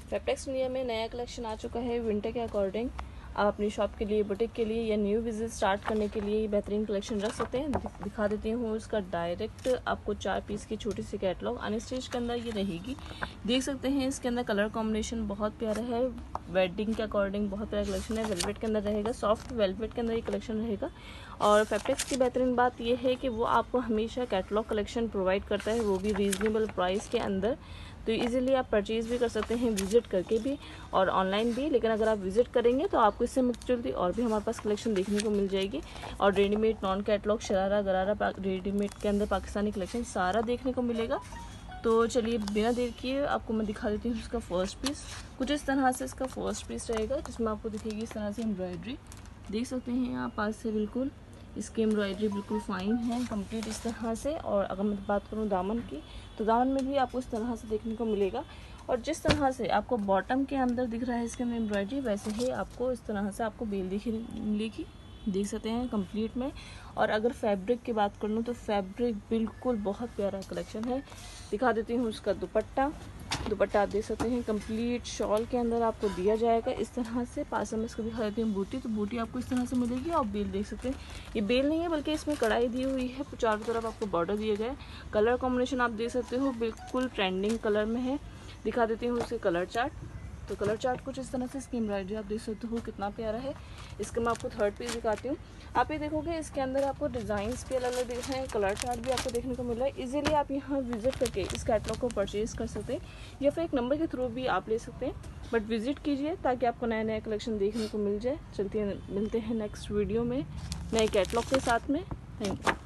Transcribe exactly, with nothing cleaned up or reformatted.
Fabrics India में नया collection आ चुका है विंटर के अकॉर्डिंग। आप अपनी शॉप के लिए, बुटीक के लिए या न्यू बिजनेस स्टार्ट करने के लिए बेहतरीन कलेक्शन रख सकते हैं। दिखा देती हूँ इसका डायरेक्ट आपको चार पीस की छोटी सी कैटलॉग अनस्टिच के अंदर ये रहेगी। देख सकते हैं इसके अंदर कलर कॉम्बिनेशन बहुत प्यारा है, वेडिंग के अकॉर्डिंग बहुत प्यारा कलेक्शन है। वेलवेट के अंदर रहेगा, सॉफ्ट वेलवेट के अंदर ये कलेक्शन रहेगा। और फैब्रिक्स की बेहतरीन बात यह है कि वो आपको हमेशा कैटलॉग कलेक्शन प्रोवाइड करता है, वो भी रीज़नेबल प्राइस के अंदर। तो इजीली आप परचेज़ भी कर सकते हैं विजिट करके भी और ऑनलाइन भी। लेकिन अगर आप विजिट करेंगे तो आपको इससे मिलती जुलती और भी हमारे पास कलेक्शन देखने को मिल जाएगी। और रेडीमेड, नॉन कैटलॉग, शरारा गरारा, रेडीमेड के अंदर पाकिस्तानी कलेक्शन सारा देखने को मिलेगा। तो चलिए बिना देर किए आपको मैं दिखा देती हूँ इसका फर्स्ट पीस। कुछ इस तरह से इसका फर्स्ट पीस रहेगा, जिसमें आपको दिखेगी इस तरह से एम्ब्रॉयडरी। देख सकते हैं आप पास से, बिल्कुल इसकी एम्ब्रॉयडरी बिल्कुल फाइन है, कंप्लीट इस तरह से। और अगर मैं बात करूँ दामन की, तो दामन में भी आपको इस तरह से देखने को मिलेगा। और जिस तरह से आपको बॉटम के अंदर दिख रहा है इसके अंदर एम्ब्रॉयडरी, वैसे ही आपको इस तरह से आपको बेल दिख मिलेगी। देख सकते हैं कंप्लीट में। और अगर फैब्रिक की बात कर लूँ तो फैब्रिक बिल्कुल बहुत प्यारा कलेक्शन है। दिखा देती हूँ उसका दुपट्टा। दुपट्टा आप देख सकते हैं कंप्लीट शॉल के अंदर आपको दिया जाएगा इस तरह से। पास में इसको दिखा देती हूँ बूटी, तो बूटी आपको इस तरह से मिलेगी। और बेल देख सकते हैं, ये बेल नहीं है बल्कि इसमें कढ़ाई दी हुई है, चारों तरफ आपको बॉर्डर दिए गए। कलर कॉम्बिनेशन आप देख सकते हो बिल्कुल ट्रेंडिंग कलर में है। दिखा देती हूँ उसके कलर चार्ट। तो कलर चार्ट कुछ इस तरह से, इसकी एम्ब्रॉयडरी आप देख सकते हो कितना प्यारा है। इसका मैं आपको थर्ड पीस दिखाती हूँ। आप ये देखोगे इसके अंदर आपको डिज़ाइंस भी अलग अलग दिख रहे हैं, कलर चार्ट भी आपको देखने को मिल रहा है। इजीली आप यहाँ विजिट करके इस कैटलॉग को परचेज़ कर सकते हैं, या फिर एक नंबर के थ्रू भी आप ले सकते हैं। बट विजिट कीजिए ताकि आपको नया नया कलेक्शन देखने को मिल जाए। चलते हैं, मिलते हैं नेक्स्ट वीडियो में नए कैटलॉग के साथ में। Thank you.